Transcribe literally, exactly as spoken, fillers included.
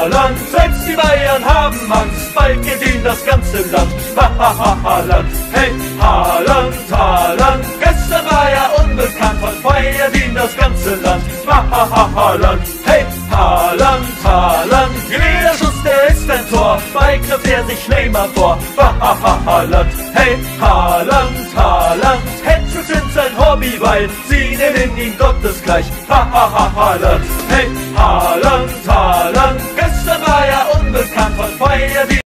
Haaland, selbst die Bayern haben Angst, bald geht ihm das ganze Land. Ha, ha, ha, Haaland, hey, Haaland, Haaland, gestern war er unbekannt, heute feiert ihn das ganze Land. Ha, ha, ha, Haaland, hey, Haaland, Haaland, jeder Schuss, der ist ein Tor, bald knöpft er sich Neymar vor. Ha, ha, ha, Haaland, hey, Haaland, Haaland, Hattricks sind sein Hobby, weil sie nennen ihn gottesgleich. Ha, ha, ha, Haaland, hey, Haaland, Haaland, gestern war er unbekannt, heute feiert ihn